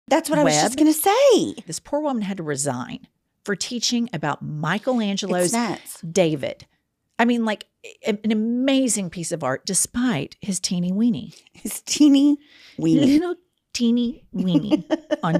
That's what I was just going to say. This poor woman had to resign for teaching about Michelangelo's It's nuts. David. I mean, like an amazing piece of art despite his teeny weeny. His teeny weeny. Little teeny weeny on